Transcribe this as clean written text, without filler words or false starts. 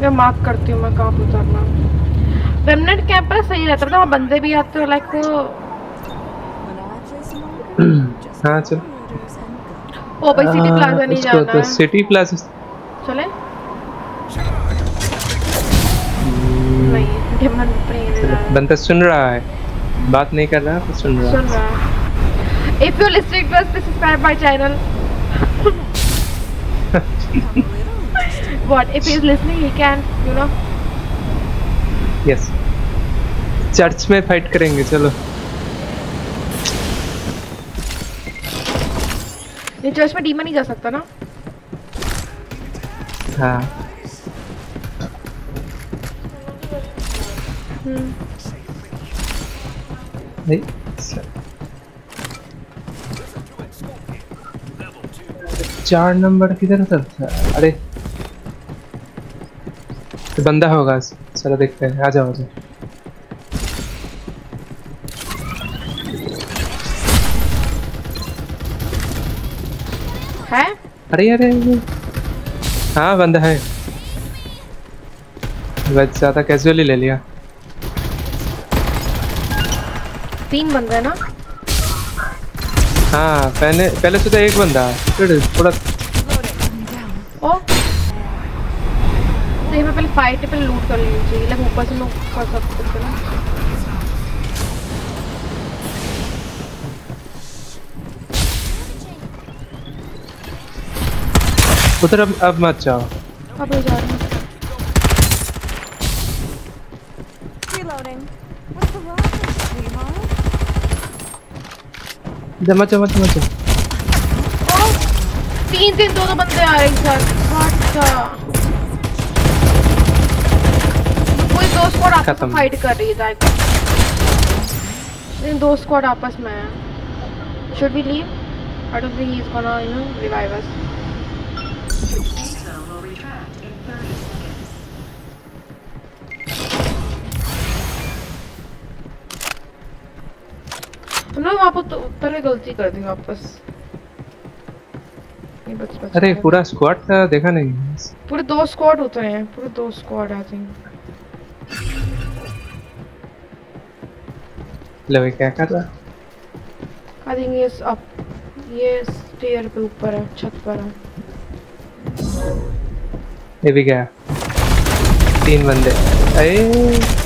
मैं मार्क करती हूँ मैं कहाँ पे उतरना। परमानेंट कैंप पर सही रहता है, वहाँ बंदे भी आते हो लाइक वो। हाँ चल। ओ भाई सिटी प्लाजा नहीं उसको जाना तो है। सिटी प्लाजा चले? नहीं डेमन नहीं जा रहा। बंदा सुन रहा है, बात नहीं कर रहा पर सुन रहा सुन रहा है। If you're listening to us, please subscribe my channel. What? If he's listening, he can, you know. Yes, church में फाइट करेंगे चलो। ये चर्च में डीमन नहीं जा सकता ना? हाँ नहीं 4 नंबर किधर था? अरे तो बंदा होगा, चलो देखते हैं। आ जाओ आ जाओ। है? अरे अरे हाँ बंदा है, बस ज्यादा कैजुअली ले लिया। 3 बंदे हैं ना? हाँ पहले से तो एक बंदा फिर थोड़ा। ओ नहीं, मैं पहले फाइट पहले लूट कर लेनी चाहिए, लाइक ऊपर से लोग कर सकते थे ना। उधर अब मत जाओ। अब जा रहे हैं। मत जाओ मत जाओ। 3 2 बंदे आ रहे हैं एक साथ। अच्छा कोई 2 स्क्वाड आपस में फाइट कर रही है जाके। इन 2 स्क्वाड आपस में है। Should we leave? I don't think he's gonna, you know, revive us. हम लोग वहाँ पर पहले गलती कर दी वापस। बच अरे पूरा स्क्वाड था, देखा नहीं? पूरे 2 स्क्वाड होते हैं, पूरे 2 स्क्वाड आई थिंक। लो क्या कर रहा? आई थिंक ये अप, ये स्टेयर पे ऊपर है, छत पर है। ये भी गया। 3 बंदे। अरे